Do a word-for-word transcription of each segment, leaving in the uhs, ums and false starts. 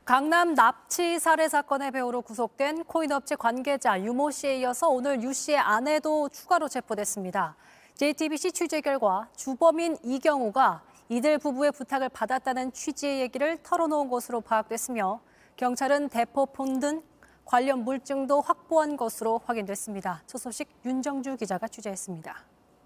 강남 납치 살해 사건의 배우로 구속된 코인업체 관계자 유모 씨에 이어서 오늘 유 씨의 아내도 추가로 체포됐습니다. 제이티비씨 취재 결과 주범인 이경우가 이들 부부의 부탁을 받았다는 취지의 얘기를 털어놓은 것으로 파악됐으며 경찰은 대포폰 등 관련 물증도 확보한 것으로 확인됐습니다. 첫 소식 윤정주 기자가 취재했습니다.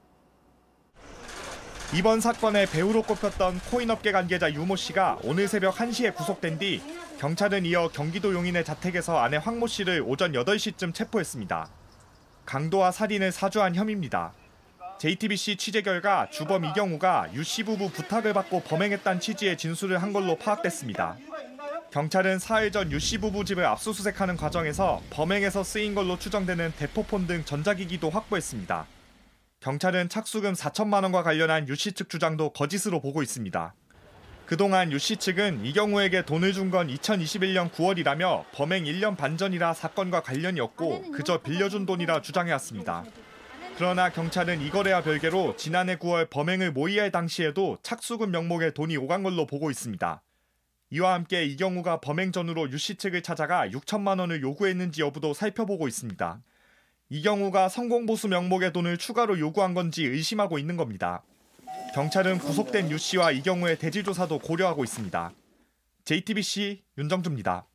이번 사건의 배우로 꼽혔던 코인업계 관계자 유모 씨가 오늘 새벽 한 시에 구속된 뒤 경찰은 이어 경기도 용인의 자택에서 아내 황모 씨를 오전 여덟 시쯤 체포했습니다. 강도와 살인을 사주한 혐의입니다. 제이티비씨 취재 결과 주범 이경우가 유 씨 부부 부탁을 받고 범행했다는 취지의 진술을 한 걸로 파악됐습니다. 경찰은 사흘 전 유 씨 부부 집을 압수수색하는 과정에서 범행에서 쓰인 걸로 추정되는 대포폰 등 전자기기도 확보했습니다. 경찰은 착수금 사천만 원과 관련한 유 씨 측 주장도 거짓으로 보고 있습니다. 그동안 유 씨 측은 이경우에게 돈을 준 건 이천이십일 년 구월이라며 범행 일 년 반 전이라 사건과 관련이 없고 그저 빌려준 돈이라 주장해왔습니다. 그러나 경찰은 이거래와 별개로 지난해 구월 범행을 모의할 당시에도 착수금 명목의 돈이 오간 걸로 보고 있습니다. 이와 함께 이경우가 범행 전후로 유 씨 측을 찾아가 육천만 원을 요구했는지 여부도 살펴보고 있습니다. 이경우가 성공보수 명목의 돈을 추가로 요구한 건지 의심하고 있는 겁니다. 경찰은 구속된 유 씨와 이경우의 대질 조사도 고려하고 있습니다. 제이티비씨 윤정주입니다.